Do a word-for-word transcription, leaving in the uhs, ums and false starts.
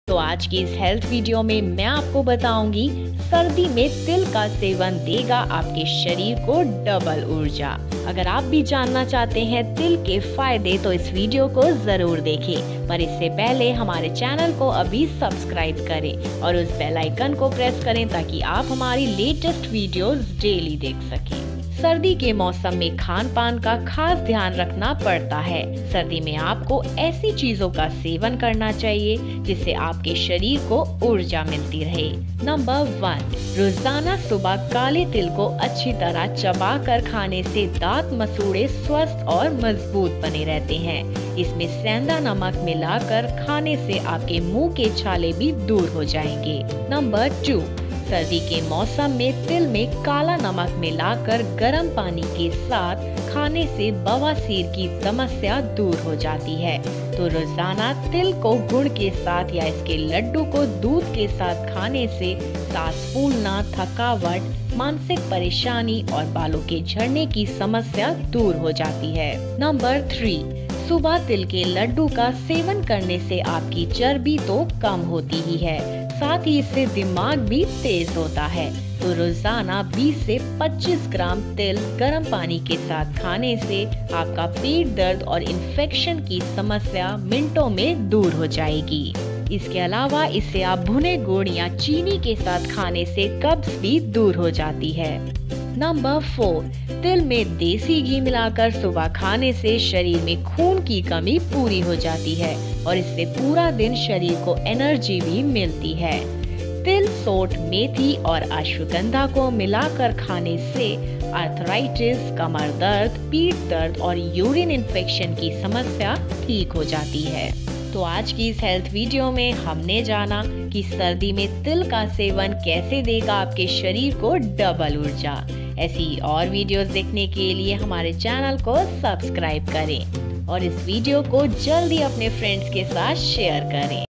तो आज की इस हेल्थ वीडियो में मैं आपको बताऊंगी सर्दी में तिल का सेवन देगा आपके शरीर को डबल ऊर्जा। अगर आप भी जानना चाहते हैं तिल के फायदे तो इस वीडियो को जरूर देखें, पर इससे पहले हमारे चैनल को अभी सब्सक्राइब करें और उस बेल आइकन को प्रेस करें ताकि आप हमारी लेटेस्ट वीडियोस डेली देख सकें। सर्दी के मौसम में खान पान का खास ध्यान रखना पड़ता है। सर्दी में आपको ऐसी चीजों का सेवन करना चाहिए जिससे आपके शरीर को ऊर्जा मिलती रहे। नंबर वन, रोजाना सुबह काले तिल को अच्छी तरह चबा कर खाने से दांत मसूड़े स्वस्थ और मजबूत बने रहते हैं। इसमें सेंधा नमक मिलाकर खाने से आपके मुंह के छाले भी दूर हो जाएंगे। नंबर टू, सर्दी के मौसम में तिल में काला नमक मिलाकर गर्म पानी के साथ खाने से बवासीर की समस्या दूर हो जाती है। तो रोजाना तिल को गुड़ के साथ या इसके लड्डू को दूध के साथ खाने से सांस फूलना, थकावट, मानसिक परेशानी और बालों के झड़ने की समस्या दूर हो जाती है। नंबर थ्री, सुबह तिल के लड्डू का सेवन करने से आपकी चर्बी तो कम होती ही है, साथ ही इससे दिमाग भी तेज होता है। तो रोजाना बीस से पच्चीस ग्राम तिल गर्म पानी के साथ खाने से आपका पेट दर्द और इन्फेक्शन की समस्या मिनटों में दूर हो जाएगी। इसके अलावा इससे आप भुने गुड़ या चीनी के साथ खाने से कब्ज भी दूर हो जाती है। नंबर फोर, तिल में देसी घी मिलाकर सुबह खाने से शरीर में खून की कमी पूरी हो जाती है और इससे पूरा दिन शरीर को एनर्जी भी मिलती है। तिल, सोंठ, मेथी और अश्वगंधा को मिलाकर खाने से आर्थराइटिस, कमर दर्द, पीठ दर्द और यूरिन इन्फेक्शन की समस्या ठीक हो जाती है। तो आज की इस हेल्थ वीडियो में हमने जाना कि सर्दी में तिल का सेवन कैसे देगा आपके शरीर को डबल ऊर्जा। ऐसी और वीडियोस देखने के लिए हमारे चैनल को सब्सक्राइब करें और इस वीडियो को जल्दी अपने फ्रेंड्स के साथ शेयर करें।